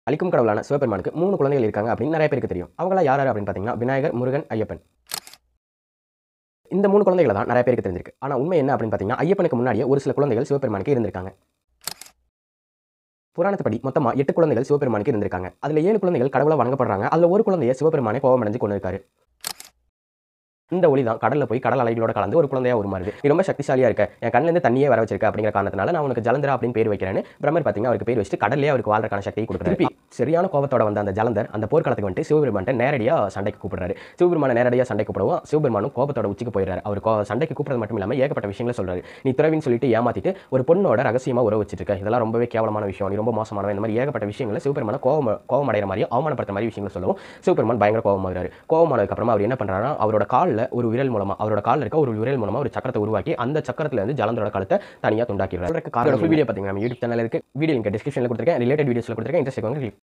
அளிக்கும் கடவுளான சிவபெருமானுக்கு 3 குழந்தைகள் இருக்காங்க அப்படின்னு நிறைய பேருக்கு தெரியும். அவங்கலாம் யார் யார் அப்படின்னு பார்த்தீங்கன்னா, விநாயகர், முருகன், ஐயப்பன். இந்த 3 குழந்தைகள தான் நிறைய பேருக்கு தெரிஞ்சிருக்கு. ஆனா உண்மை என்ன அப்படின்னு பார்த்தீங்கன்னா, ஐயப்பனுக்கு முன்னாடியே ஒரு சில குழந்தைகள் சிவபெருமானுக்கு இருந்திருக்காங்க. புராணத்துப்படி மொத்தமா 8 குழந்தைகள் சிவபெருமானுக்கு இருந்திருக்காங்க. அதுல 7 குழந்தைகள் கடவுளா வணங்கப்படுறாங்க. அதுல ஒரு குழந்தைய சிவபெருமானே கோபமடைஞ்சு கொன்னுருக்காரு. இந்த ஒளி தான் கடல்ல போய் கடல் அலைகளோட கலந்து ஒரு குழந்தையா உருமாறுது. நீ ரொம்ப சக்திசாலியா இருக்க. என் கண்ணிலிருந்து தண்ணியே வர வச்சிருக்க அப்படிங்கிற காரணத்தினால நான் உனக்கு ஜலந்தரா அப்படின்னு பேர் வைக்கிறேன்னு பிரம்மர் பார்த்தீங்கன்னா அவருக்கு பேர் வச்சுட்டு கடல்லேயே அவருக்கு வாழ்றதுக்கான சக்தியை கொடுக்குறாரு. திருப்பி சரியான கோபத்தோட வந்த அந்த ஜலந்தர் அந்த போர்க்களத்துக்கு வந்துட்டு சிவபெருமான்ட்ட நேரடியா சண்டைக்கு கூப்பிடுறாரு. சிவபெருமான நேரடியா சண்டைக்கு கூப்பிடவும் சிவபெருமானும் கோபத்தோட உச்சிக்கு போயிடுறாரு. அவர் சண்டைக்கு கூப்பிடுறது மட்டும் இல்லாம ஏகப்பட்ட விஷயங்களை சொல்றாரு. நீ துறவின்னு சொல்லிட்டு ஏமாத்திட்டு ஒரு பொண்ணோட ரகசியமா உறவு வச்சிட்டு இருக்க. இதெல்லாம் ரொம்பவே கேவலமான விஷயம். நீ ரொம்ப மோசமானவன். இந்த மாதிரி ஏகப்பட்ட விஷயங்களை சிவபெருமான கோபம் அடைகிற மாதிரி அவமானப்படுத்த மாதிரி விஷயங்களை சொல்லவும் சிவபெருமான் பயங்கர கோபமாகிறாரு. கோபமானதுக்கு அப்புறமா அவர் என்ன பண்றாருன்னா அவரோட காலில் ஒரு விரல் மூலமா அவரோட கால்ல இருக்க ஒரு விரல் மூலமா ஒரு சக்கரத்தை உருவாக்கி அந்த சக்கரத்துல இருந்து ஜலந்தரோட கழுத்தை தனியா துண்டாக்கிடுறாரு. ஃபுல் வீடியோ பாத்தீங்கன்னா நம்ம யூடியூப் சேனல்ல இருக்கு. வீடியோ லிங்க் டிஸ்கிரிப்ஷன்ல கொடுத்திருக்கேன். ரிலேட்டட் வீடியோஸ்ல கொடுத்திருக்கேன். இன்ட்ரெஸ்ட்